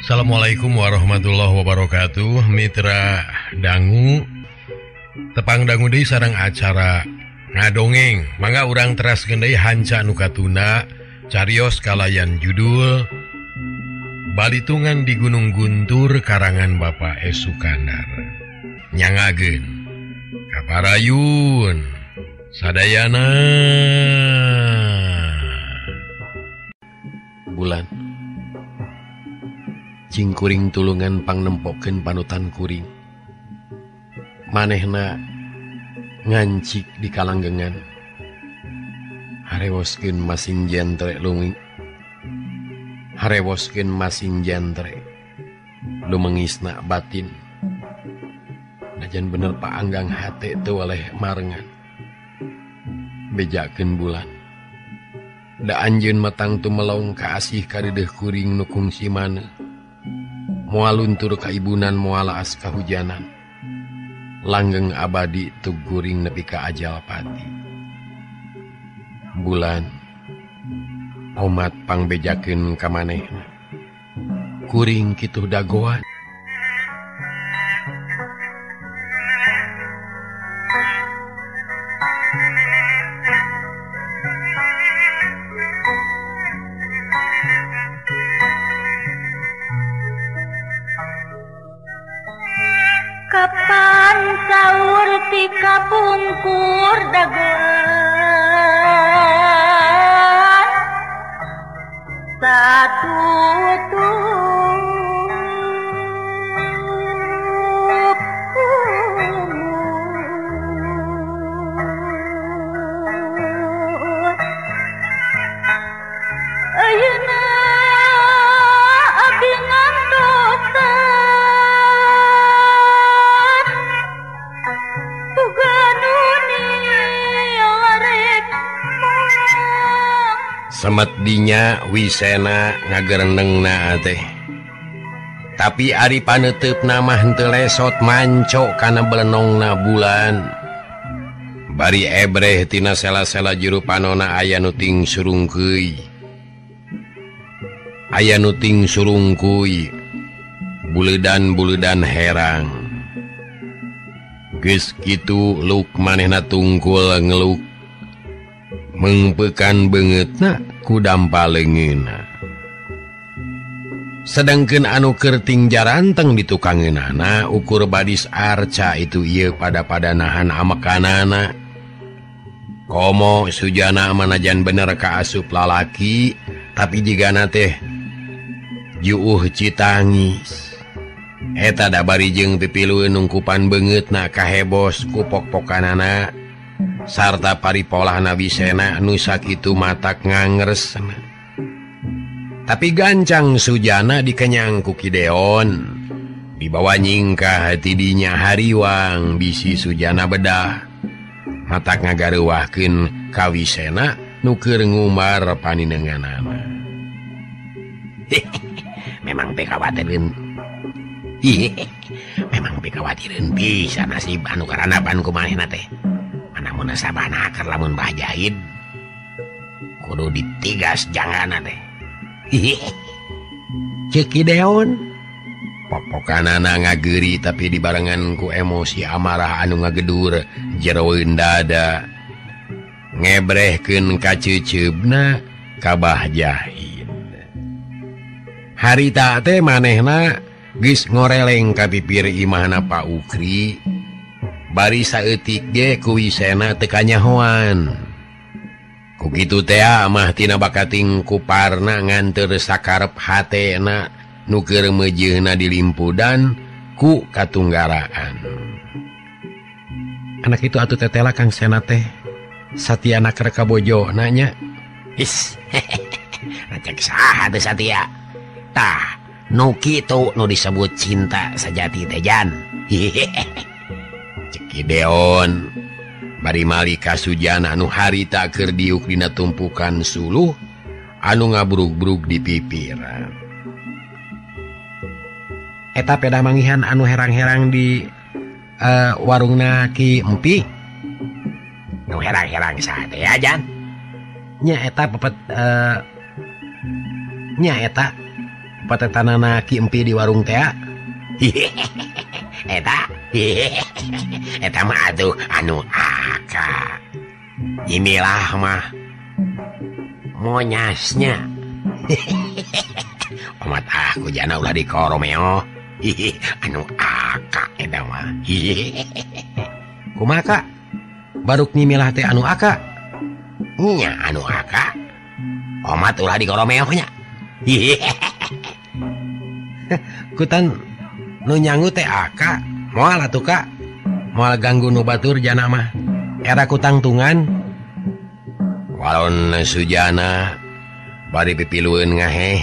Assalamualaikum warahmatullahi wabarakatuh. Mitra dangu tepang dangu deui sareng acara ngadongeng. Mangga urang teraskeun deui hanca anu katuna carios kalayan judul Balitungan di Gunung Guntur karangan Bapak S. Sukandar. Nyangageun kaparayun sadayana. Bulan cing kuring tulungan pangnempokeun panutan kuring, manehna ngancik di kalanggengan, harewoskeun masing jantre lunging, harewoskeun masing jantre lumengisna batin, najan bener paanggang hate teu waleh marengan, bejakeun bulan. Da anjeun matang tumelong ka asih karideuh kuring nu kungsi maneh, moal luntur ka ibunan moal as kahujanan, langgeng abadi tug kuring nepi ka ajal pati. Bulan omat pangbejakeun ka manehna, kuring kitu dagoan. Kapan saur ti kapungkur dagelan satutup ayeuna abdi ngantuk Semet dinya wisena ngagerenengna teh, tapi ari paneteupna mah henteu lesot manco kana belenongna bulan. Bari ebreh tina sela-sela juru panona aya nu ting surungkeuy, aya nu ting surungkuy, buledan-buledan herang. Geus kitu luk manehna tungkul ngeluk, mengpekan beungeutna ku dampaleungeunna. Sedengkeun anu keur ting jaranteng di tukangeunana ukur badis arca itu ieu pada nahan amekanana. Komo sujana manajan bener kaasup lalaki, tapi jigana teh juuh citangis. Eta da bari jeung pipilueun nungkupan beungeutna kahebos ku pok-pokanana sarta paripolahna bisena nu sakitu matak ngangresna. Tapi gancang sujana dikenyang ku Kideon, dibawa nyingkah hati dinya hariwang bisi sujana bedah, matak ngagareuwahkeun ka wisena nu keur ngumbar paninenganana. Memang pekawatireun, memang pekawatireun pisan nasib anu karanapan ku manehna teh. Namun sabana keur lamun bajahid kudu ditigas jangana teh. Ceuk Kideon popokanana ngageuri tapi dibarengan ku emosi amarah anu ngagedur jeroeun dada, ngebrehkeun ka ceuceubna kabah jahid. Harita teh manehna geus ngoreleng ka pipir imahna Pak Ukri, bari saeutik ge ku wisena teu kanyahoan. Ku kitu teh mah tina bakating kuparna nganteur sakarep hatena nu keur meujeuhna dilimpudan ku katunggaraan. Anak itu atuh tetela Kang Sena teh Satyana keur kabojona nya. Is, cek saha teh Satya? Tah, nu kitu nu disebut cinta sejati teh Jan. Kideon bari malika sujana anu harita keur diuk dina tumpukan suluh anu ngabrug-brug di pipir. Eta peda mangihan anu herang-herang di warungna Ki Empi. Nu herang-herang sate ya Jan. Nya eta pepet nya eta patetanana Ki Empi di warung teh. Eta mah atuh anu aka. Inilah mah monyasnya. Omat aku jana ulah di Koromeo. Anu aka eta mah. Kumaha Kak? Baruk nyimilah teh anu aka. Nya anu aka. Omat ulah di Koromeo nya. Kutan nu nyangu teh aka. Moal atuh Kak. Moal ganggu nu batur jana mah. Era kutangtungan. Walon Sujana bari pipilueun ngaheh.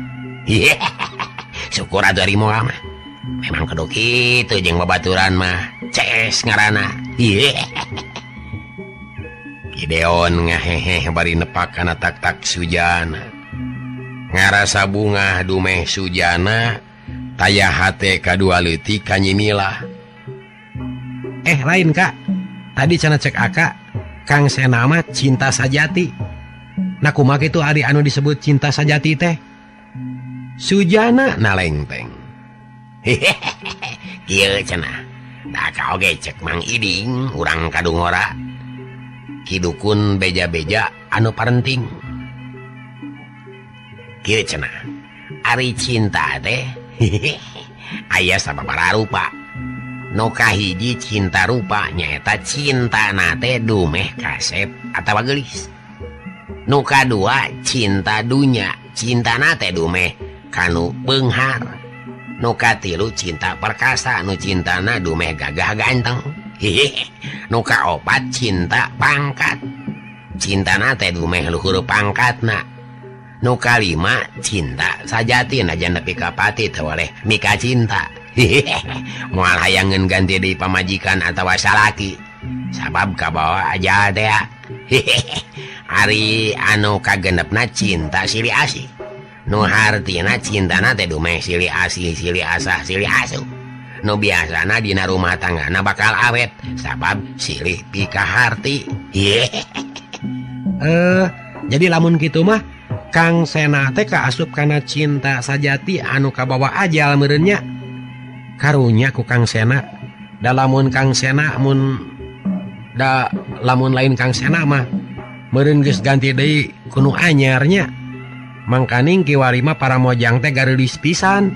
Syukur atuh ari moal mah. Memang kudu kitu jeung babaturan mah. Ces ngaranna. Gideon ngaheh bari nepak kana tak-tak Sujana. Ngarasa bunga dumeh Sujana tayah hate kadua leutik ka Nyimila. Lain Kak. Tadi cenah cek aka Kang Sena mah cinta sajati. Nah kumaha kitu ari anu disebut cinta sajati teh? Sujana nalengteng. Kieu cenah. Da ka oge cek Mang Iding urang kadungora. Kidukun beja-beja anu parenting. Kieu cenah. Ari cinta teh aya sababaraha rupa. Nu kahiji cinta rupa nyaeta cinta nate dumeh kasep atawa geulis. Nu kadua cinta dunya, cinta nate dumeh kanu beunghar. Nu katilu cinta perkasa, nu cintana dumeh gagah ganteng. Nu kaopat cinta pangkat, cinta nate dumeh luhur pangkatna. Nu kalima cinta sajati najan nepi ka pati teu waleh mika cinta. Moal hayangeun ganti di pamajikan atawa salaki. Sabab kabawa aja teh. Ari anu kagenepna cinta silih asih. Nu hartina cintana teh dumeh silih asih, silih asah, silih asuh. Nu biasana dina rumah tanggana bakal awet sabab silih pika harti. Jadi lamun kitu mah Kang Sena teh kaasup kana cinta sajati anu kabawa ajal meureunnya. Karunya ku Kang Sena. Da lamun Kang Sena lamun lain Kang Sena mah meureun geus ganti deui ku nu anyarnya. Mangkaning kiwari mah para mojang teh gareulis pisan.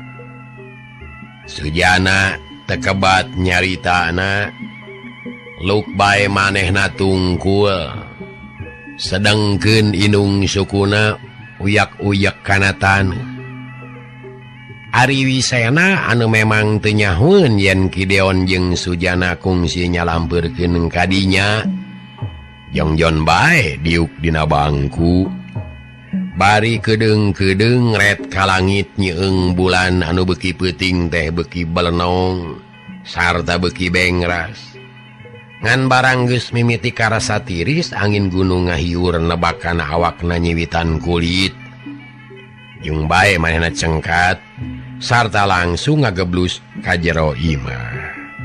Sujana tekebat nyaritana luk bae manehna tungkul. Sedengkeun indung sukuna uyak-uyak kana taneuh. Ari Wisena anu memang teu nyahoeun yen Gideon jeung Sujana kungsi nyalampirkeun kadinya. Jongjon bae diuk dina bangku. Bari kedeung-kedeung ret ka langit nyeueung bulan anu beuki peuting teh beuki belenong sarta beuki bengras. Ngan barang geus mimiti karasa tiris angin gunung ngahiur nebak kana awakna nyiwitan kulit. Jeung bae manehna cengkat sarta langsung ngageblus ka jero imah.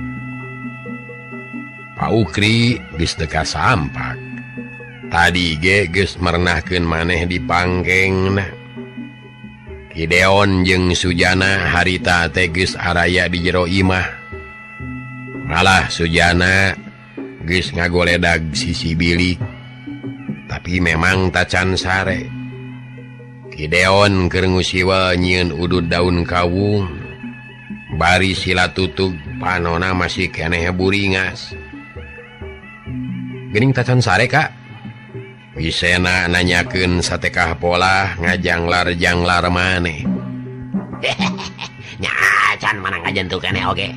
Pak Ukri geus teu kasampak. Tadi ge geus merenahkeun maneh di pangkengna. Gideon jeung Sujana harita teh geus araya di jero imah. Malah Sujana geus ngagoledag sisi bilik. Tapi memang tacan sare. Gideon keur ngusiwa nyieun udud daun kawung. Bari sila tutug panona masih keneh buringas. Geuning tacan sare Kak. Wisena nanyakeun satekah pola ngajanglar-janglar maneh. Nya can mana ngajentu keneh oge.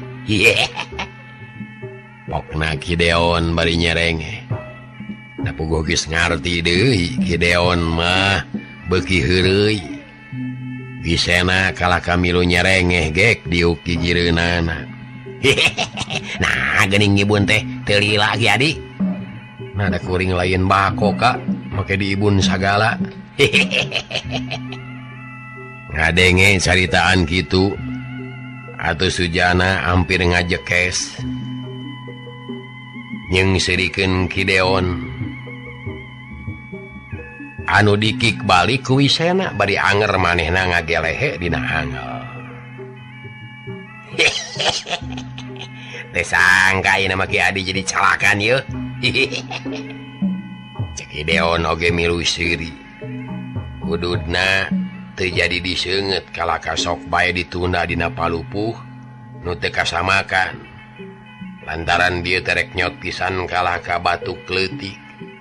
Pokna Gideon bari nyerengeh. Da puguh geus ngarti deui Gideon mah beuki heureuy. Wisena kalah kamilu nyerengeh gek diuk gigireunana. Nah geuning ngibun teh teu lila ge adi. Nah ada kuring lain bako Kak make diibun sagala. Ngadenge caritaan kitu atuh Sujana hampir ngajekes. Nyeng sirikeun Gideon. anu dikik balik ku Wisena bari anger manehna ngagelehe dina angel. Teu sangka ieu mah Ki Adi jadi calakan yeuh. Cek Gideon oge milu seuri. Kududna teu jadi diseungeut kalaka sok bae ditunda dina palupuh nu teu kasamakan. Lantaran dieu terek nyot pisan kalah ka batu kleutik.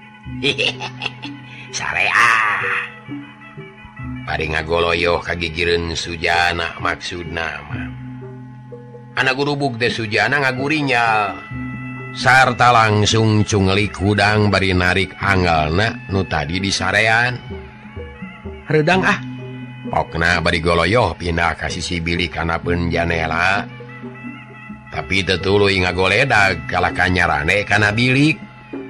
Sarea. Bari ngagoloyoh kagigireun Sujana maksudna mah. Anak gurubuk teh Sujana ngagurinya. Sarta langsung cunglik hudang bari narik anggalna nu tadi disarean. Redang ah. Pokna bari goloyoh pindah ka sisi bilik kanapeun janela. Tapi teu tuluy ngagoledag kalaka nyarane kana bilik.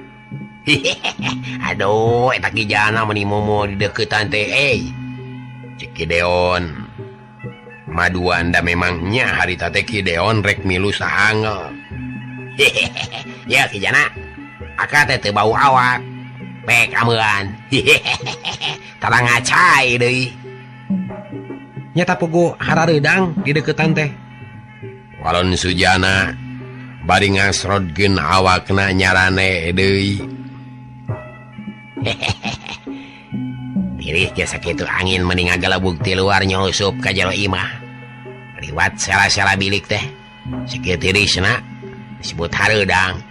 Aduh, eta Ki Jana meni momo di deukeutan teh Cek Gideon. Maduan da memangnya harita teh Gideon rek milu saangel. Ya Ki Jana, aka teh teu bau awak. Pek ameuan. Tarang ngacai deui. Nyata pugu harareudang di deukeutan teh. Walon Sujana bari ngasrodkeun awakna nyarane deui. Tiris jasa kitu angin mending ngagalebug ti luar nyusup ka jero imah. Liwat sela-sela bilik teh. Sakieu tirisna disebut hareudang.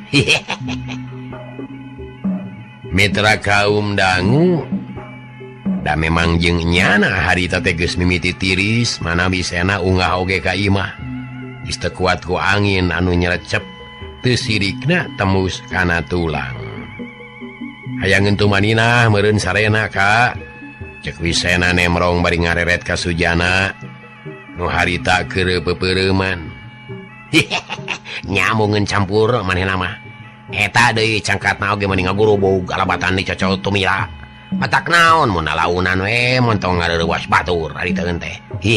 Mitra kaum dangu da memang jeung nyana harita teh geus mimiti tiris mana bisena unggah oge ka imah. Geus teu kuat ku angin anu nyerecep teu sirikna tembus kana tulang. Hayangeun tumanina meureun sarena Kak. Cek Wisena nemrong bari ngareret ka Sujana nu harita keur peupeureuman. Nyamungeun campur manehna mah. Eta deui cangkatna oge mending ngagurubug alabatan di cocok tumila. Matak naon mun launan we mun tong ngareurewas batur ari teu teh.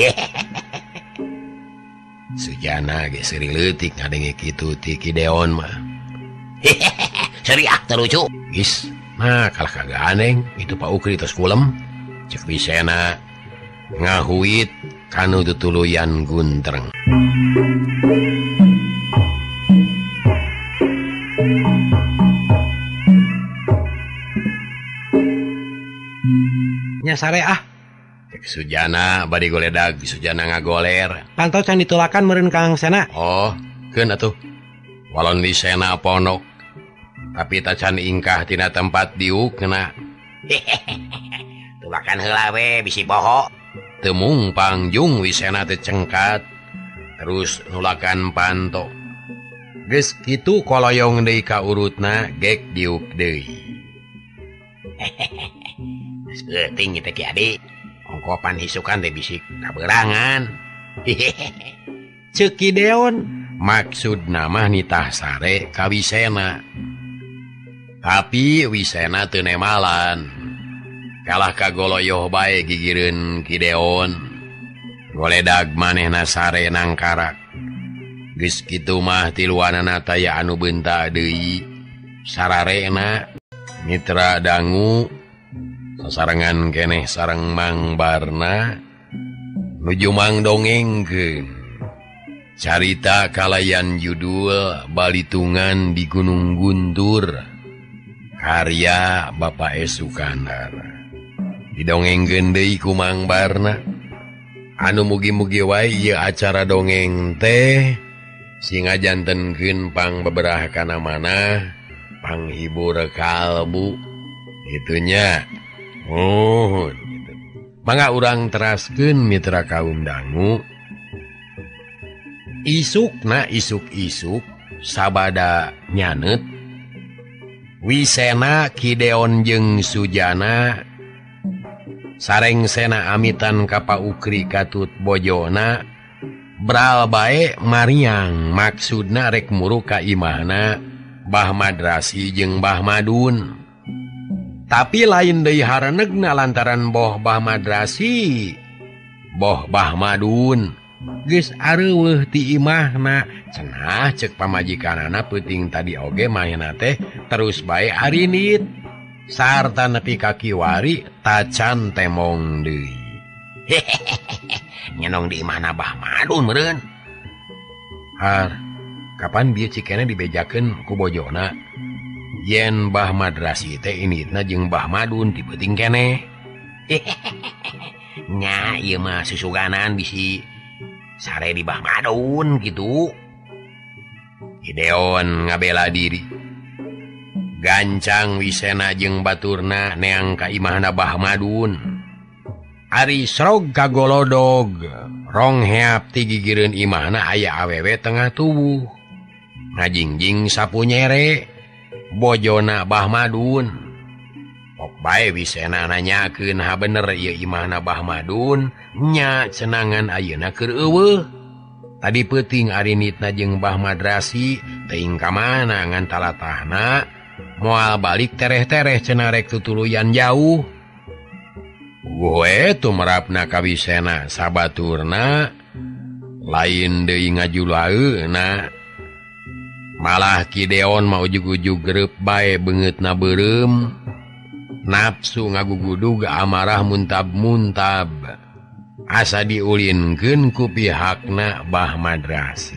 Sujana ge seuri leutik ngadenge kitu ti Gideon mah. Seriak terlucu. Gis, nah kalah kagak aneh itu Pak Ukri tos kulem. Cek Wisena ngahuit kanu tutuluyan guntreng. Nya sare ah. Cek Sujana bari goledag Sujana ngagoler. Pantau can ditulakan meureun Kang Sena. Oh, keun atuh. Walon Wisena ponok. Tapi tacan ingkah tina tempat diukna. Tulakan heula we bisi poho. Teu mungpangjung Wisena teh cengkat. Terus nulakan panto. Geus kitu koloyong deui ka urutna gek diuk deui. Geus geuting teh Ki Adi. Ongkopan hisukan teh bisi kaberangan. Ceuk Gideon. Maksudna mah nitah sare ka Wisena. Tapi Wisena teu nemalan. Kalah kagoloyoh bae gigireun Gideon. Goledag manehna sare nangkarak. Geus kitu mah tiluanana taya anu beunta deui. Sararena mitra dangu sasarengan keneh sareng Mang Barna nuju mangdongengkeun carita kalayan judul Balitungan di Gunung Guntur karya Bapak Sukandar. Didongengkeun deui ku Mang Barna. Anu mugi-mugi wae ieu acara dongeng teh singajantenkeun pang beberah kana manah panghibur kalbu itunya. Oh, gitu. Mangga urang teraskeun mitra kaum dangu. Isukna isuk-isuk sabada nyaneut Wisena Gideon jeung Sujana sareng sena amitan ka Pak Ukri katut bojona bral bae mariang maksudna rek muru ka imahna Mbah Madrasi jeung Mbah Madun. Tapi lain deui harenegna lantaran boh Mbah Madrasi boh Mbah Madun geus areuweuh ti imahna cenah ceuk pamajikanana peuting tadi oge mahena teh terus bae arinit sarta nepi kakiwari tacan temong deui. Nyenong di imahna Bah Madun meureun. Har, kapan bieu cikena dibejakeun ku bojona? Yen Bah Madrasi teh initna jeung Bah Madun ti peuting keneh. Nya ieu mah susuganan bisi sare di Bah Madun gitu. Gideon ngabela diri. Gancang wisena jeung baturna neang ka imahna Bah Madun. Ari srog kagolodog, rong heap ti gigireun imahna aya awewe tengah tubuh. Ngajingjing sapu nyere, bojona Bah Madun. Pok bae wisena nanyakeun ha bener ieu imahna Bah Madun, nya cenangan ayeuna keur eueuh. Tadi peuting ari nitna jeung Bah Madrasi teuing ka mana ngan talatahna moal balik tereh-tereh cenah rek tutuluyan jauh. Gue tumerapna ka wisena sabaturna lain deui ngajulaeuna. Malah Gideon mah ujug-ujug greup bae beungeutna beureum. Nafsu ngagugudug amarah muntab-muntab. Asa diulinkeun ku pihakna Bah Madrasi.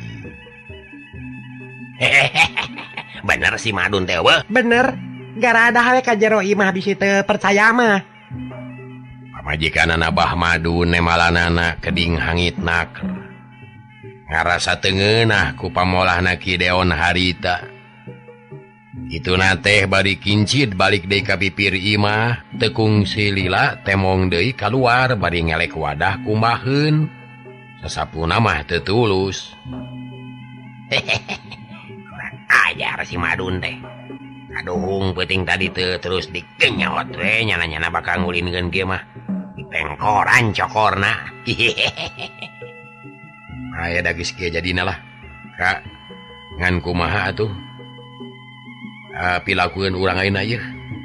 Bener si Madun teh weh. Bener, gara ada hawe ka jero imah bisi teu percaya mah. Pamajikanana Bah Madun nemalanana keding hangit naker. Ngarasa teungeunah ku pamolahna Gideon harita. Itu teh bari kincid balik deui ka pipir imah, tekung si lila temong deui kaluar bari ngelek wadah kumbaheun. Sasapuna mah teu tulus. Kurang ajar si Madun teh. Kaduhung peuting tadi teu terus dikenyot we nyana-nyana bakal ngulinkeun ge mah. Dipengkoran cokorna. Aya da geus kieu jadina lah. Kak, ngan kumaha atuh? Pilakuan urang ayeuna ieu.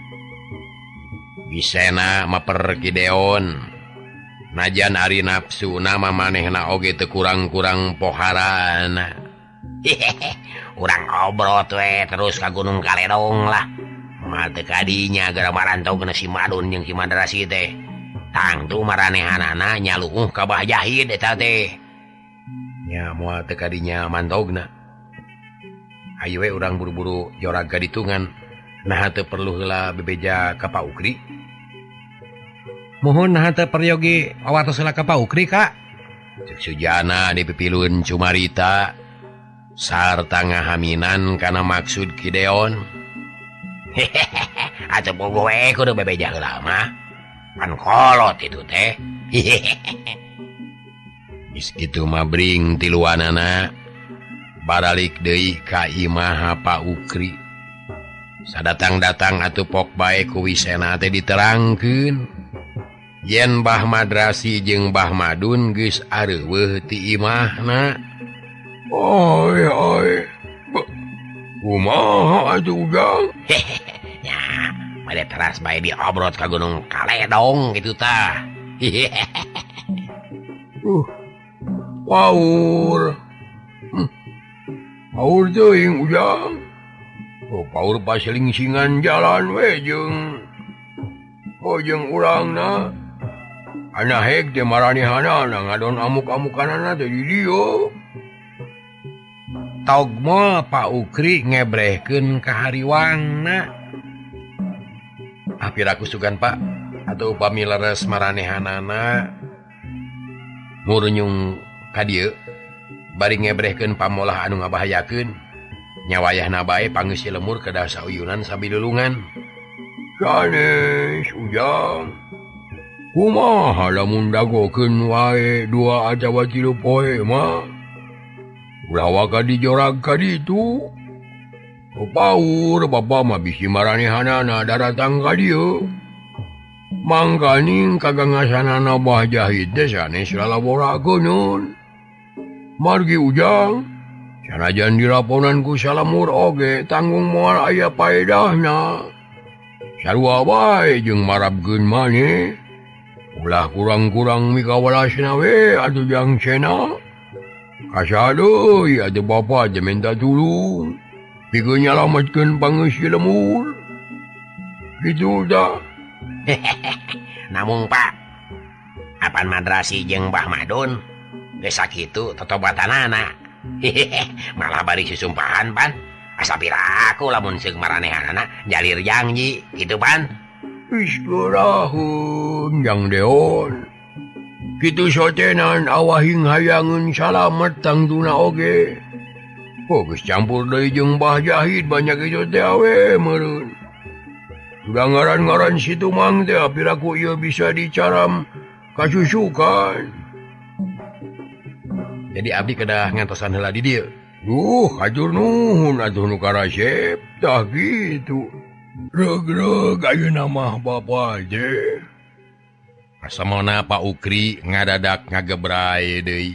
Bisena maper Gideon. Najan ari nafsuna mamanehna oge teu kurang-kurang poharana. Urang obrot we terus ka Gunung Kaledong lah. Moal teu kadinya gara marantau kena si Madun jeung si Madrasi teh. Tangtu maranehanana nyaluuh ka Bah Jahid eta teh. Nya moal teu kadinya mantogna. Ayo we urang buru-buru joraga ditungan. Nah teu perlu heula bebeja ka Pak Ukri. Mohon nah teu peryogi awatos heula ka Pak Ukri, Kak. Cek sujana dipipiluun Cumarita sarta ngahaminan kana maksud Gideon. Atuh bogo we kudu bebeja heula mah. Pan kolot itu teh. Bis kitu mah bring tiluanana baralik deui ka imah Pak Ukri. Sadatang-datang atuh pok bae ku wisena teh diterangkeun. Yen Bah Madrasi jeung Bah Madun geus areuweuh ti imahna. Oi. Kumaha atuh ujang? Ya, bade teras bae diobrot ka Gunung Kaledong gitu tah. Paur. Paur teuing ujang. Paur paselingsingan jalan we jeung urangna. Ana hek teh maranehanana ngadon amuk-amukanana teh di dieu. Togmo Pak Ukri ngebrehkeun ka hariwangna. Apiraku sugan Pak, atuh upami leres maranehanana murnyung ka dieu bari ngebrehkeun pamolah anu ngabahayakeun. Nyawayahna bae pangeus lemur kedah sauyunan sambil lulungan. Sanes ujang. Kumaha lamun dagokeun wae 2 atawa 3 poe mah? Ulah waka dijorag ka ditu. Paur bapa mah bisi maranehanana daratang ka dieu. Mangkaning kagangasanana Bah Jahid teh sanes lalaborakeun. Margi ujang. Sanajan diraponan ku salamur oge tanggung moal aya paedahna. Sarua bae jeung marabkeun maneh. Ulah kurang-kurang mikawalasna we atuh jang cena. Kasadeui atuh bapa teh minta tulung. Pikeun nyalametkeun pangeus lemur. gitu dah. Namun Pak, apaan madrasi jeung Mbah Madun geus sakitu totobatanana. Malah bari susumpahan pan. Asa piraku lamun seug maranehanana jalir janji kitu pan. Wis kurahun yang deon. Kitu sotenan awahing hayangeun salamet tangtuna oge. Geus campur deui jeung Mbah Jahid banyak ieu teh awe meureun. Sudah ngaran-ngaran situ mang teh piraku ieu bisa dicaram kasusukan. Jadi abdi kedah ngantosan heula di dieu. Hatur nuhun atuh nu karasep tah gitu. Reg-reg ayeuna mah bapa teh. Asamona Pak Ukri ngadadak ngagebrai deui.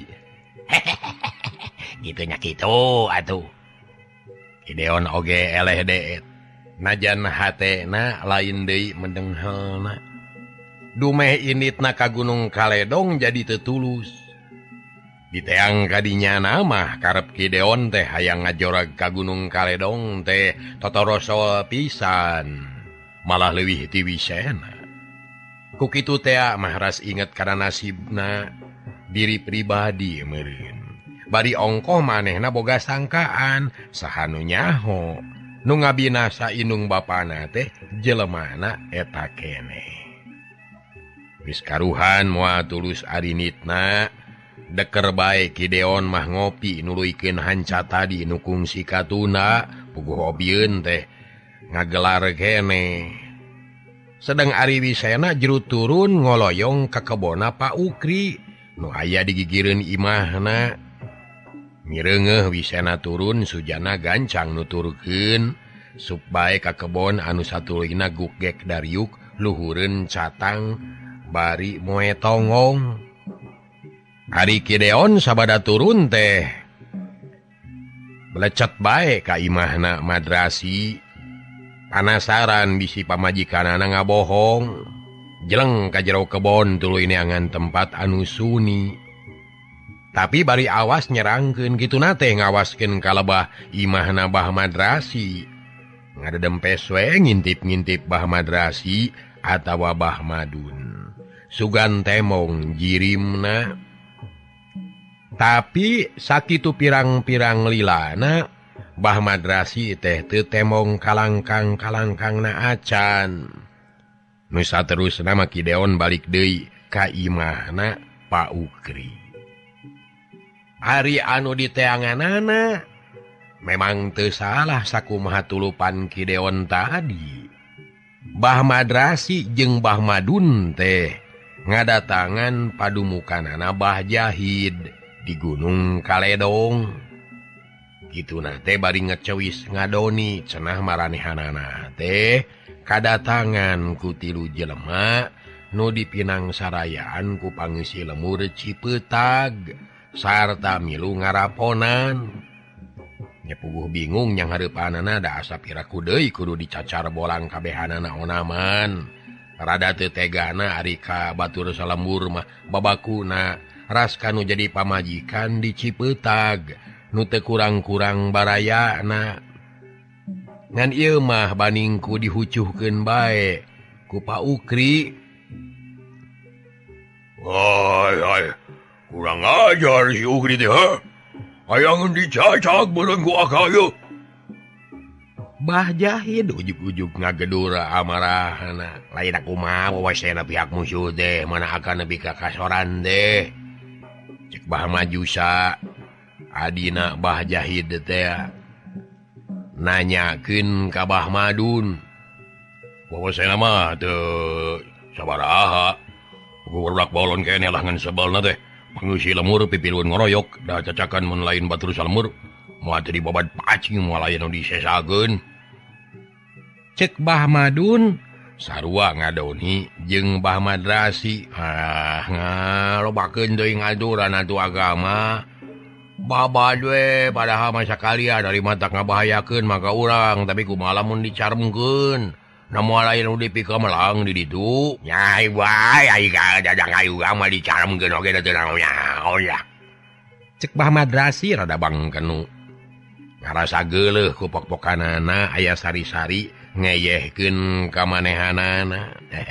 Gitunya kitu atuh. Gideon oge eleh deet. Najan hatena lain deui mendenghelna. Dumeh initna ka Gunung Kaledong jadi teu tulus. Diteang kadinya mah karep Gideon teh hayang ngajorag ka Gunung Kaledong teh totoroso pisan. Malah leuwih ti wisena. Ku kitu teh mah ras inget kana nasibna diri pribadi meureun. Bari ongkoh manehna boga sangkaan saha nu nyaho nu ngabinasa indung bapana teh jelemana eta keneh. Wis karuhan moal tulus arinitna deker bae Gideon mah ngopi nuluykeun hanca tadi nu kungsi katuna puguh obieun teh ngagelar keneh. Sedang ari wisena jerut turun ngoloyong ka kebona Pak Ukri nu aya digigireun imahna. Mireungeuh wisena turun sujana gancang nuturkeun supaya ka kebon anu satulina gugek dariuk luhureun catang bari moe tongong. Ari Gideon sabada turun teh melecet bae ka imahna madrasi. Panasaran bisi pamajikanana ngabohong. Jeleng ka jero kebon tuluy neangan tempat anu suni. Tapi bari awas nyerangkeun kituna teh ngawaskeun kalebah imahna Bah Madrasi. Ngadedempes we ngintip-ngintip Bah Madrasi atawa Bah Madun. Sugan temong jirimna. Tapi sakitu pirang-pirang lilana Bah Madrasi teh teu temong kalangkang-kalangkangna acan. Nu saterusna mah Gideon balik deui ka imahna Pak Ukri. Ari anu diteanganana memang teu salah sakumaha tulupan Gideon tadi. Bah Madrasi jeung Bah Madun teh ngadatangan padumukanana Bah Jahid di Gunung Kaledong. Kituna teh bari ngecewis ngadoni cenah maranehanana teh kadatangan ku tilu jelema nu dipinang sarayaan ku Pangeussi Lemur Cipeutag sarta milu ngaraponan. Nya puguh bingung nyang hareupanana da asa piraku deui kudu dicacar bolang kabehanana onaman. Rada teu tegana ari ka batur salembur mah babakuna ras kanu jadi pamajikan di Cipeutag nu teu kurang-kurang barayana. Ngan ieu mah baningku dihucuhkeun bae ku Pak Ukri. Hai, kurang ajar si Ukri teh, ha? Hayangeun dicacak beureun ku akayu. Bah Jahid ujug-ujug ngagedura amarahna. Lain kumaha wawasena pihak musuh teh mana akan nepi ka kasoran teh. Cek Bah Majusa adina Bah Jahid teh nanyakeun ka Bah Madun. Wawasena mah teu sabaraha. Budak bolon kene lah ngan sebelna teh. Pangeussi Lemur pipiluan ngoroyok da cacakan mun lain batur salemur. Moal teu dibabad pacing moal aya nu disesageun. Cek Bah Madun sarua ngadoni jeung Bah Madrasi. Ngalobakeun deui ngaduran atuh agama. Babad we padahal masa kalia dari mata ngabahayakeun maka urang tapi kumaha lamun dicaremkeun. Namun lain nu dipika melang di ditu. Nyai wae ai ka dadang ayu mah dicaremkeun oge da teu naon ya. Cek Bah Madrasi rada bangkenu. Ngarasa geuleuh ku pok-pokanana aya sari-sari ngeyehkeun ka manehanana.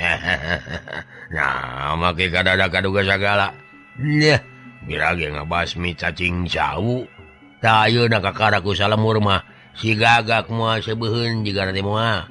Nah, make kadada kaduga sagala. Nya, birage ngabasmi cacing jauh. Tah ayeuna kakaraku salemur mah si gagak moal sebeuheun jiga teh moal.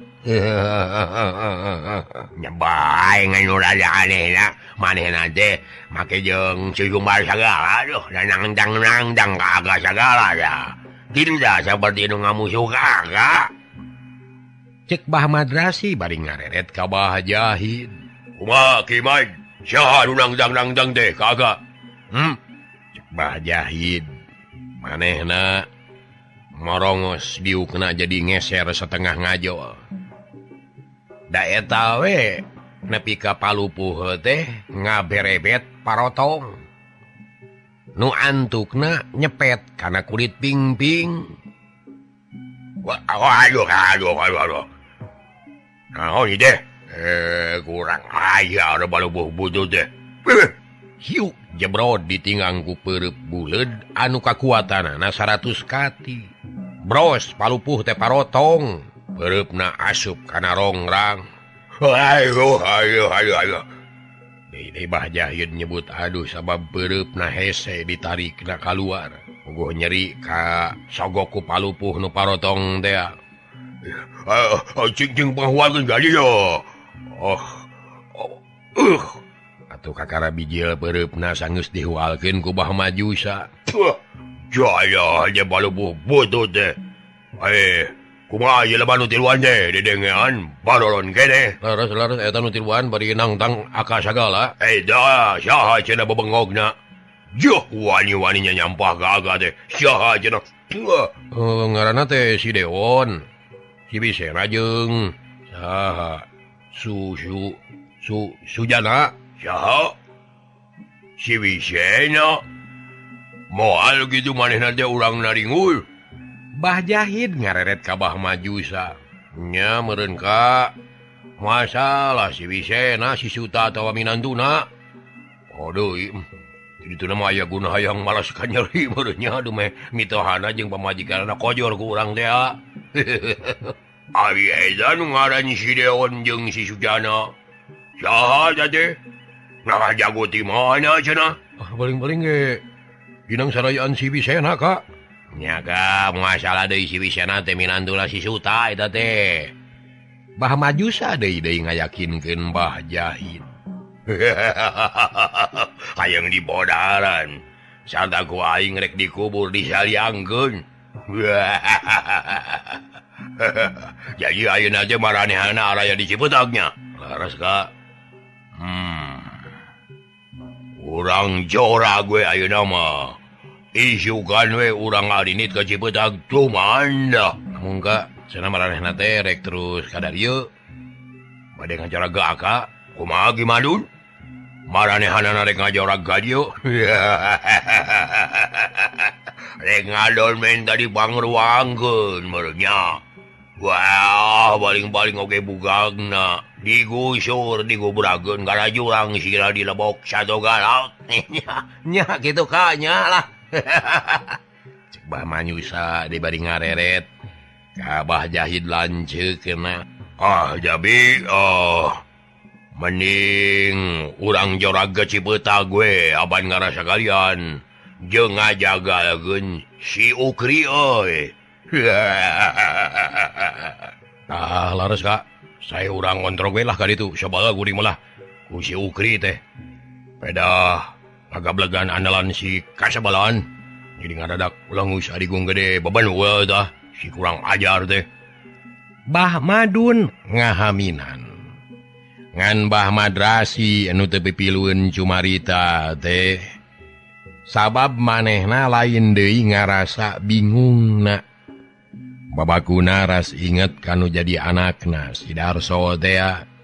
Nya bae ngan urang anehna, manehna teh make jeung sujumbar sagala aduh, nang-nang kagak sagala ya. Tidak seperti nu ngamusuh kagak. Cek Bah Madrasi bari ngareret ka Bah Jahid. Kumaha Kiai? Saha nu nang-dang teh kagak? Cek Bah Jahid. Manehna morongos diukna jadi ngeser setengah ngajol. Da eta we nepi ka palupuh teh ngaberebet parotong. Nu antukna nyepet kana kulit ping-ping. Aduh. Naon ieu teh? Kurang aya ada balubuh butut teh. Hiu jebrod ditinggang ku peureup buleud anu kakuatanana 100 kati. Bros palupuh teh parotong, peureupna asup kana rongrang. Ayo. Deui Bah Jahid nyebut aduh sabab peureupna hese ditarikna kaluar. Uguh nyeri ka sogok ku palupuh nu parotong teh. Cing panghualkeun gadi yo. Atuh kakara bijil peureupna sanggeus dihualkeun ku Bah Majusa. Jaya aja balubuh butut teh. Kumaha ieu leban nu tiluan teh dedengean balolon keneh. Laras eta nu tiluan bari nangtang aka sagala. Da saha cenah bebengogna. Joh wani-waninya nyampah gagah teh. Saha cenah. Ngaranna teh si Deon. Si Bisena jeung saha? Sujana. Saha? Si Bisena. Moal gitu manehna teh urang naringul. Bah Jahid ngareret ka Bah Majusa. Nya meureun ka masalah si Bisena si Suta atawa minantuna. Deui. Dituna mah aya guna hayang malas ka nyeri meureun nya atuh meh mitohana jeung pamajikanna kojor ku urang teh. Ari eta nu ngaran si Deon jeung si Sujana. Saha teh? Nah jago ti mana cenah? Paling-paling ge dinang sarayaan si Bisena ka. Nya ka masalah deui si Bisena teh minantuna si Suta eta teh. Bah Majusa deui ngayakinkeun Bah Jahid. Hayang dibodaran. Sarta ku aing rek dikubur disaliangkeun. Jadi ayeuna teh maranehana araya di Cipetagnya. Laras ka. Urang jorag we ayeuna mah. Isukan we urang arinit ka Cipetag cuman dah. Namun ka cenah maranehna teh rek terus ka dieu. Bade ngajorag aka, kumaha gimadun? Maranehanana rek ngajorag ka dieu. Rek ngadol men tadi pangruangkeun meureun nya. Wah, baling-baling oge bugagna. Digusur, digubrageun gara jurang sira dilebok satu galak. Nya kitu kanya lah. Cek Bah Majusa dibari ngareret ka Bah Jahid lanceukna. Jabi mending urang jorag ke Cipetag we aban ngarasa kalian jeung ngajagaleun si Ukri euy. Laras ka, saya urang kontrol we lah ka ditu, sabala kuring malah ku si Ukri teh. Pedah pagablegan andalan si Kasabalan. Jadi ngadadak langus adigung gede beban we tah si kurang ajar teh. Bah Madun ngahaminan. Ngan Bah Madrasi anu teu pipilueun cumarita teh. Sabab manehna lain deui ngarasa bingungna. Babakuna ras inget kanu jadi anakna si Darso teh.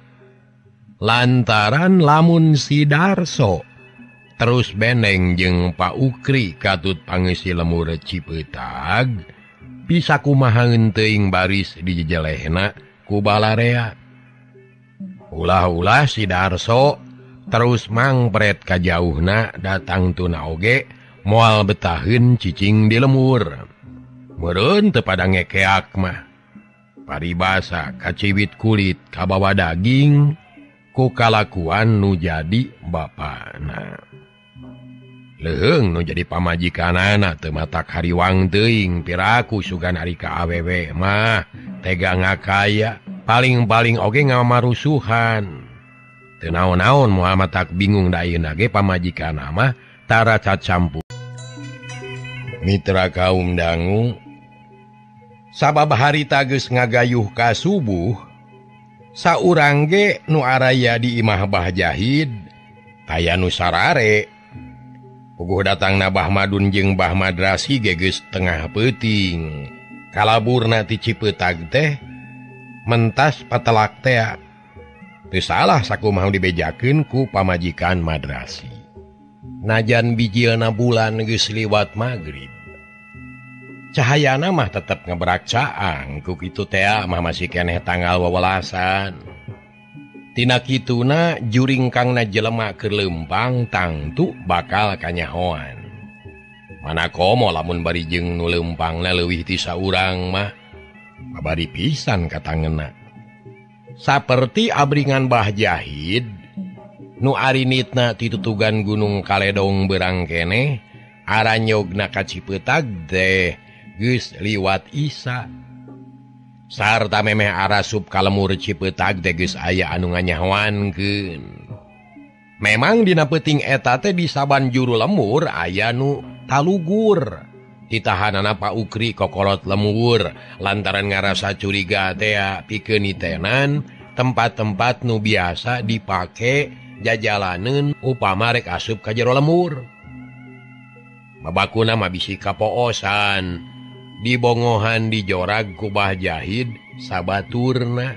Lantaran lamun si Darso terus beneng jeung Pak Ukri katut pangeusih lemur Cipetag, bisa kumahaeun teuing baris di jejelehna ku balarea. Ulah-ulah si Darso terus mangpret ka jauhna datang tuna oge moal betaheun cicing di lemur. Meureun teu pada ngekeak mah. paribasa kaciwit kulit kabawa daging ku kalakuan nu jadi bapana. Leheng nu jadi pamajikanana teu matak hariwang teuing piraku sugan ari ka awewe mah tega ngakaya paling-paling oge ngamarusuhan. Teu naon-naon moal matak bingung da ayeuna ge pamajikanna mah tara cacampur. Mitra kaum dangu sabab harita geus ngagayuh ka subuh saurang ge nu araya di imah Bah Jahid aya nu sarare puguh datangna Bah Madun jeung Bah Madrasi ge geus tengah peuting kalaburna ti Cipeutag teh mentas patelak teh teu salah sakumaha dibejakeun ku pamajikan Madrasi. Najan bijilna bulan geus liwat magrib cahayana mah tetep ngebrak caang ku kitu teh mah masih keneh tanggal wewelasan. Tina kituna juring kangna jelema keur leumpang tangtu bakal kanyahoan. Mana komo lamun bari jeung nu leumpangna leuwih ti saurang mah abadi pisan katangeuna. Saperti abringan Bah Jahid nu arinitna ti tutugan Gunung Kaledong beurang keneh aranyogna ka Cipeutag teh geus liwat Isa. Sarta memeh arasup ka lemur Cipeutag teh geus aya anu nganyahoankeun. Memang dina peuting eta teh di saban juru lemur aya nu talugur. Ditahanana Pak Ukri kokolot lemur lantaran ngarasa curiga teh pikeun nitenan tempat-tempat nu biasa dipake jajalaneun upama rek asup ka jero lemur. Babakuna mah bisi kapoosan dibongohan di jorag ku Bah Jahid sabaturna.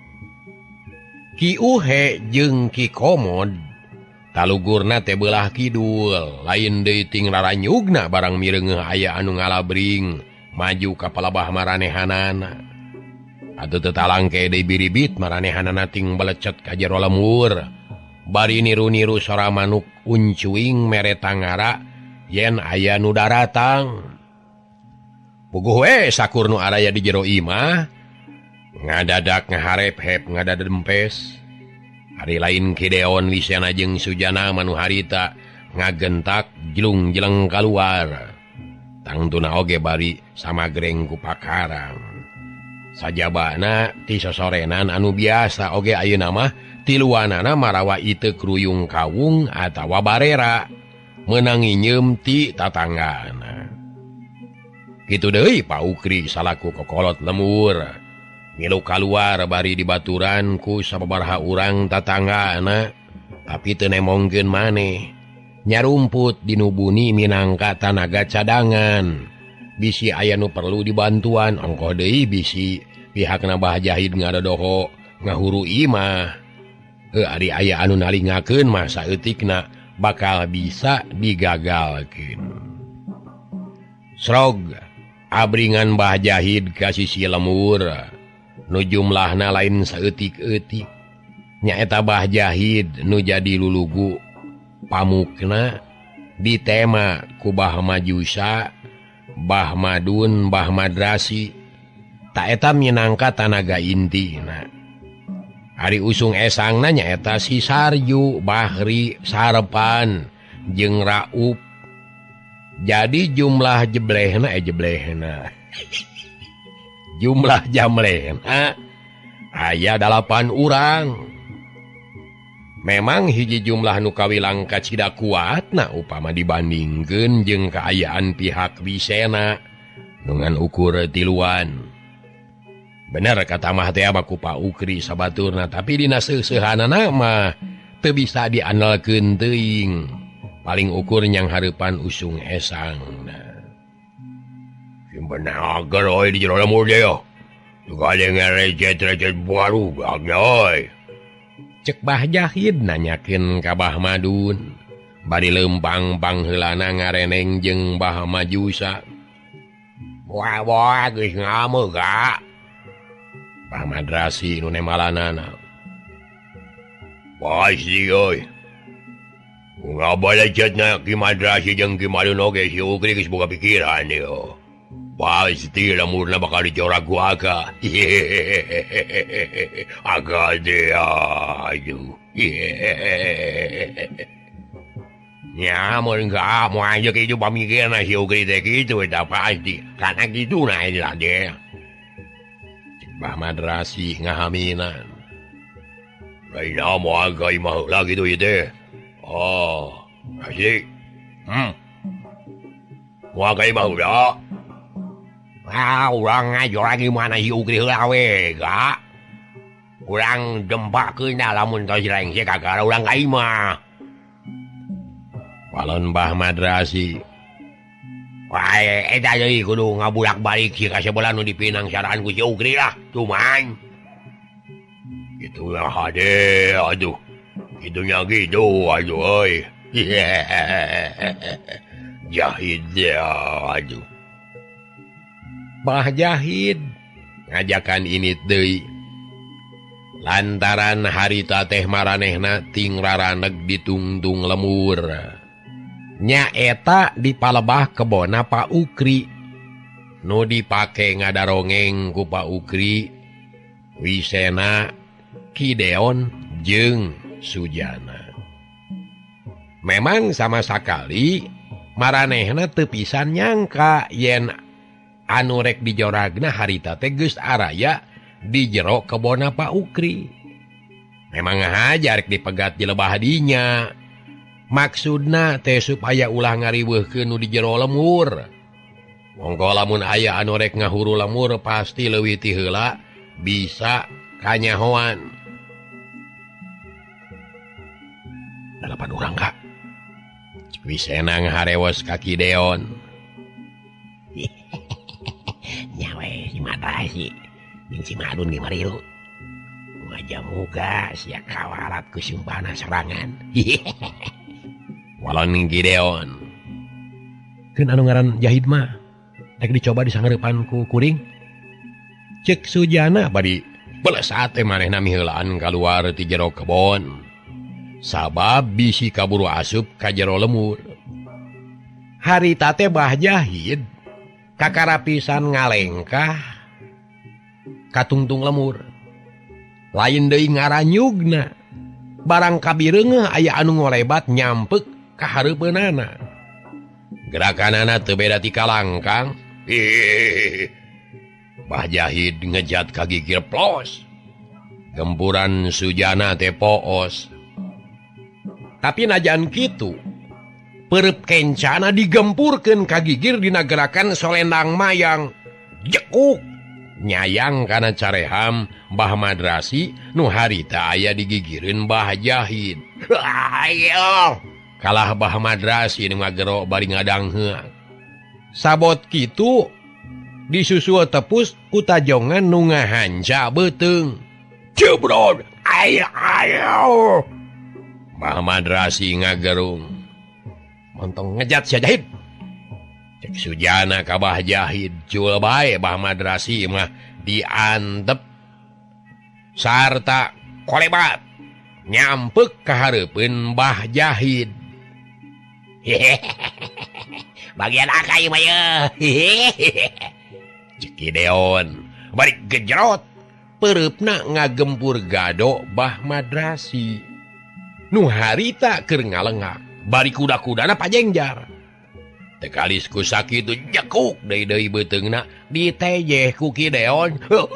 Ki Uhe jeung Ki Komod talugurna teh beulah kidul lain deui ting raranyugna barang mireungeuh aya anu ngalabring maju ka palabah maranehanana. Atuh teu talangke deui biribit maranehanana ting balecet ka jero lemur. Bari niru-niru sora manuk uncuing mere tangara yen aya nu daratang. Puguh we sakur nu araya di jero imah ngadadak ngaharep-hep ngadadempes. Hari lain Kideon Lisena jeung Sujana manu harita ngagentak jelung-jeleng kaluar. Tangtuna oge bari samagreng ku pakarang. Sajabana ti sosorenan anu biasa oge ayeuna mah tiluanana marawa iteu kruyung kawung atawa barera meunang nyeum ti tatanggana. Kitu deui Pak Ukri salaku kokolot lemur milu kaluar bari dibaturan ku sababaraha urang tatanggana tapi teu nemongkeun maneh nyarumput dinubuni minangka tanaga cadangan. Bisi aya nu perlu dibantuan ongkoh deui bisi pihakna Bah Jahid ngadodoho ngahuru imah. Ari aya anu nalingakeun mah saeutikna bakal bisa digagalkeun. Srog abringan Bah Jahid ka sisi lemur nu jumlahna lain saeutik-eutik. Nyaeta Bah Jahid nu jadi lulugu pamukna ditema ku Bah Majusa, Bah Madun, Bah Madrasi. Ta eta minangka tanaga intina. Ari usung esangna nyaeta si Sarju, Bahri, Sarpan, jeung Raup. Jadi jumlah jeblehna jumlah jamlehna aya 8 urang. Memang hiji jumlah nu kawilang kacida kuatna upama dibandingkeun jeung kaayaan pihak Wisena dengan ukur tiluan. Bener kata mah teh ku Pak Ukri sabaturna tapi dina seusehanana mah teu bisa diandalkeun teuing. Paling ukur nyang hareupan usung esangna. Simpen agar oi di jero lemur deui yo. Juga ada ngarecet-recet baru bagna oi. Cek Bah Jahid nanyakeun ka Bah Madun. Bari leumpang pangheulana ngareneng jeung Bah Majusa. Wah geus ngameu ka. Bah Madrasi nu nemalanana. Pasti oi. Ngaba lecetna Ki Madrasi jeung Ki Madun oge si Ukri geus boga pikiran yo. pasti lemurna bakal dicorak gua aga. Aga dia aduh. Ya mau enggak mau aja kayak itu pemikiran hiu kritik itu udah pasti karena gitu nah ini lah dia. Bah Madrasi ngahaminan. Lainnya mau agak imah lagi tuh itu. Oh, asik. Mau agak imah udah. Wah, orang ngajar lagi mana hiu kritik lawe, gak? Orang dempak ke lamun tau sireng sih kagak orang gak imah. Walon Bah Madrasi. Wah, eta jadi kudu ngabulak-balik si kasebelah nu dipinang syaraan ku si Ukri lah. Cuman. Gitu lah ade, aduh. Gitunya gitu, aduh, oi. Jahid ya, aduh. Bah Jahid. Ngajakan ini deui. Lantaran harita teh maranehna ting raraneg ditungtung lemur. Nya eta di palebah kebona Pak Ukri. Nu dipake ngadarongeng ku Pak Ukri, Wisena, Kideon, jeung Sujana. Memang sama sekali maranehna teu pisan nyangka yen anu rek dijoragna harita teh geus araya di jero kebona Pak Ukri. Memang hajar rek dipegat di lebah dinya. Maksudna teh supaya ulah ngariweuhkeun nu di jero lemur. Monggo lamun aya anu rek ngahuru lemur pasti leuwih ti heula bisa kanyahoan. 8 urang Kak. Wisena ngaharewos ka Kideon. Nyawe si Madrasi. Jeung si Madun ge marilu. Wajah muga sia kawarat ku sumpahna serangan. Walon Gideon. Keun anu ngaran Jahid mah rek dicoba disangeurepan ku kuring. Cek Sujana Bari belesat teh manehna miheulaan kaluar ti jero kebon. Sabab bisi kaburu asup ka jero lemur. harita teh Bah Jahid kakarapisan ngalengkah katungtung lemur. Lain deui ngaranyugna. Barang kabireungeuh aya anu ngolebat nyampek ka hareupeunana. Gerakanana teu beda ti kalangkang. Bah Jahid ngejat ka gigir plos. Gempuran Sujana teh poos. Tapi najan kitu, perep kencana digempurkeun ka gigir dina gerakan solendang mayang. Jekuk nyayang kana careham Bah Madrasi nu harita aya digigireun Bah Jahid. Ayo. Kalah Bah Madrasi nu ngagero bari ngadangheung. Sabot kitu disusul tepus ku tajongan nu ngahanca beuteung. Cebrod. Ayo. Bah Madrasi ngagerung. Montong ngejat si Jahid. Cek Sujana ka Bah Jahid. Cul bae Bah Madrasi mah diantep. Sarta kolebat. Nyampek ka hareupeun Bah Jahid. Bagian akai mah ye. Cek Gideon. Bari gejrot. Pereupna ngagempur gado Bah Madrasi. Nu harita keur ngalengak. Bari kuda-kudana pajengjar. Tekalis ku sakitu jekuk deui beuteungna Ditejeh ku Kideon.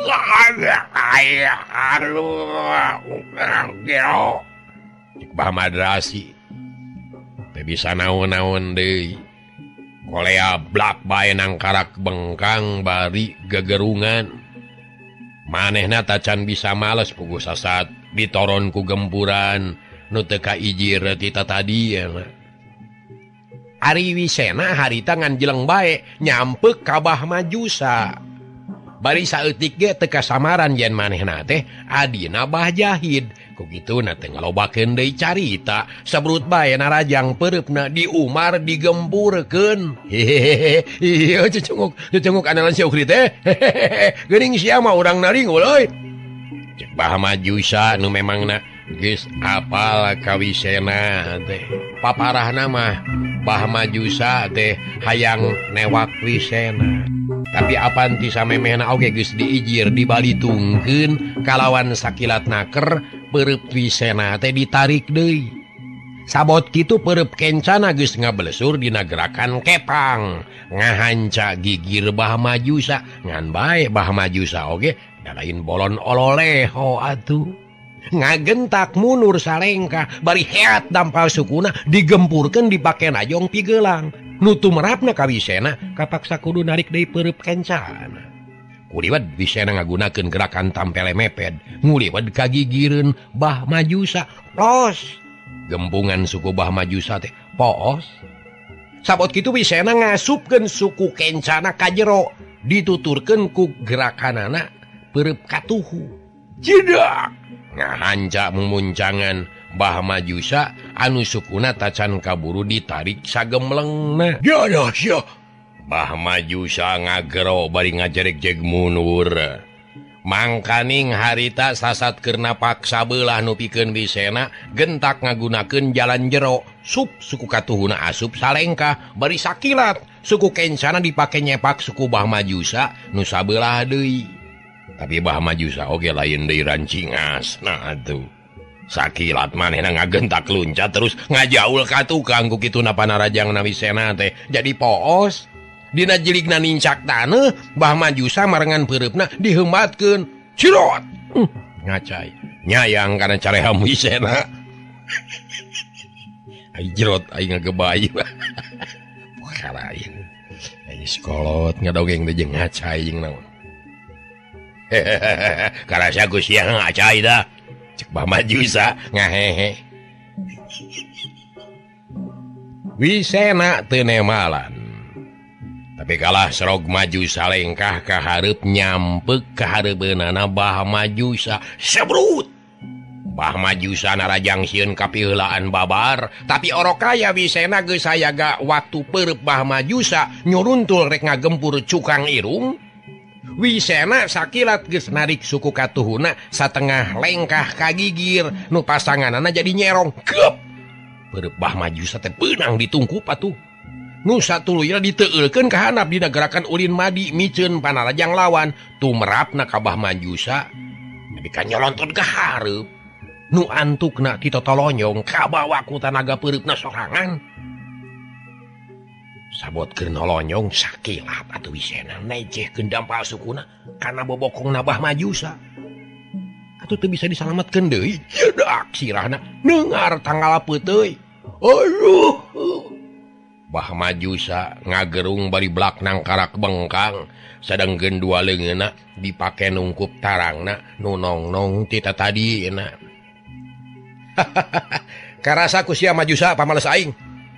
Cek Bah Madrasi. Teu bisa naon-naon deui. Kolea blak bae nang karak bengkang bari gegerungan. Manehna tacan bisa males puguh sasat ditoron ku gempuran nu teu kaijir ti tatadieu. Ari Wisena harita ngan jeleng bae nyampeuk ka Bah Majusa. Bari saeutik ge teu kasamaran yen manehna teh adina Bah Jahid. Ku kituna teh ngalobakeun deui carita sabrut bae narajang pereupna di Umar digempurkeun. Ieu cucunguk andalan si Ukri teh. Geuning sia mah urang naringul euy. Cek Bah Majusa nu memangna geus apal ka Wisena teh. Paparahna mah Bah Majusa teh hayang newak Wisena. Tapi apanti samemehna oge geus diijir dibalitungkeun kalawan sakilat naker pereup Wisena teh ditarik deui. Sabot kitu pereup kencana geus ngablesur dina gerakan kepang ngahanca gigir Bah Majusa ngan bae Bah Majusa oge da lain bolon ololeho atuh. Ngagentak mundur salengkah bari heat dampal sukuna digempurkeun dipake najong pigelang. Nutu merapna ka Wisena kapaksa kudu narik deui pereup kencana. Kuliwat Wisena ngagunakeun gerakan tampele meped nguliwat ka gigireun Bah Majusa. Los gempungan suku Bah Majusa teh poos. Sabot kitu Wisena ngasupkeun suku kencana ka jero dituturkeun ku gerakanana pereup katuhu. Jedak ngahanca mumuncangan Bah Majusa anu sukuna tacan kaburu ditarik sagemlengna. Dadah sia. Bah Majusa ngagero bari ngajerek-jeg mundur. Mangkaning harita sasat kerna paksa belah nu pikeun Wisena gentak ngagunakeun jalan jero. Sup suku katuhuna asup salengkah bari sakilat suku kencana dipake nyepak suku Bah Majusa nu sabelah deui. Tapi Bah Majusa oge lain deui rancingasna atuh. Sakilat manehna ngagentak luncat terus ngajaul ka tukang ku kituna panarajangna Wisena teh jadi poos. Dina jiligna nincak taneuh Bah Majusa marengan peureupna dihembatkeun. Cirot. Ngacai. Nyayang kana careham Wisena. Ai jerot ai ngagebayi. Kalain. Ai sekolot ngadogeng teh jeung ngacai jeung naon. Karasa ku sia ngacai dah. Cek Bah Majusa ngahehe. Wisena teu nemalan. Tapi kalah serog maju salengkah ka hareup nyampeuk ka hareupeunana Bah Majusa. Sebrut. Bah Majusa narajang sieun kapiheulaan babar, tapi orokaya Wisena geus sayaga waktu pereup Bah Majusa nyuruntul rek ngagempur cukang irung. Wisena sakilat geus narik suku katuhuna satengah lengkah ka gigir nu pasanganana jadi nyerong. Gep. Pereup Bah Majusa teh beunang ditungkup atuh. Nu satuluyna diteueulkeun ka handap dina gerakan ulin madi miceun panarajang lawan tumrapna ka Bah Majusa tapi kan nyolonton ka hareup. Nu antukna ti totolonyong kabawa ku tanaga peureupna sorangan. Sabotkeun nolonyong sakilat atuh Wisena necehkeun dampal sukuna kana bobokongna Bah Majusa. Atuh teu bisa disalametkeun deui. Jedak sirahna neungar tanggalapeut teuy. Aduh. Bah Majusa ngagerung bari blaknang karak bengkang sadengkeun dua leungeunna dipake nungkup tarangna nu nong-nong ti tadina. Karasa ku sia Majusa pamales aing.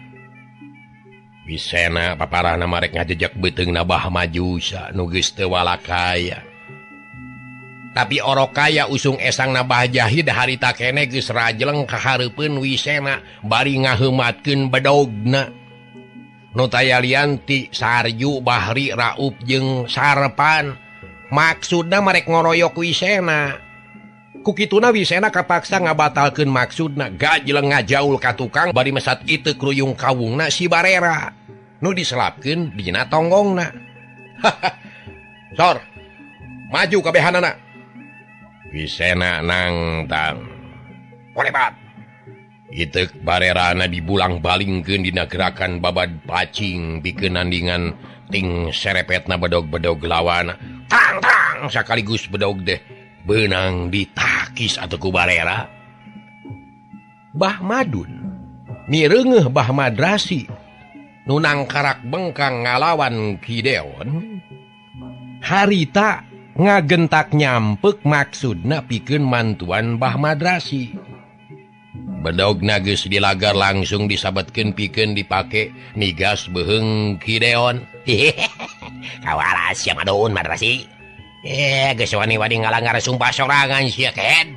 Wisena paparahna marek ngajejak beuteungna Bah Majusa nu geus teu walakaya. Tapi orokaya usung esangna Bah Jahid harita keneh geus rajleng ka hareupeun Wisena bari ngaheumatkeun bedogna. Nu tayalian ti Sarju, Bahri, Raup jeung Sarpan. Maksudna marek ngoroyok Wisena. Ku kituna Wisena kapaksa ngabatalkeun maksudna gajleng ngajaul ka tukang bari mesat iteu kruyung kawungna si Barera nu diselapkeun dina tonggongna. Sor. Maju kabehanana. Wisena nangtang. Polepat. Itek Barerana dibulang balingkeun dina gerakan babad pacing pikeun nandingan ting serepetna bedog-bedog lawan. Tang sakaligus bedog deh beunang ditakis atuh ku Barera. Bah Madun mireungeuh Bah Madrasi nu nangkarak bengkang ngalawan Kideon. Harita ngagentak nyampeuk maksudna pikeun mantuan Bah Madrasi. Bedogna geus dilagar langsung disabetkeun pikeun dipake nigas beheung Kideon. Kawalas sia Madun Madrasi. Geus wani-wani ngalanggar sumpah sorangan sia ken.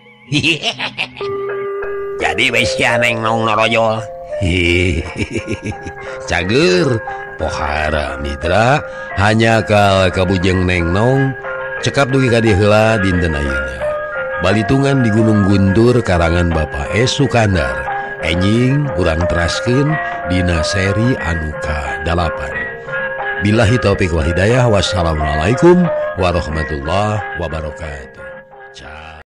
Jadi we sia neng nong norojol. Cager pohara mitra hanya kal kabujeng neng nong cekap dugi ka dieu heula dinten ayeuna. Balitungan di Gunung Guntur karangan Bapak S. Sukandar. Enjing urang teraskeun dina seri anu ka-8. Billahi taufiq wal hidayah. Wassalamualaikum warahmatullahi wabarakatuh.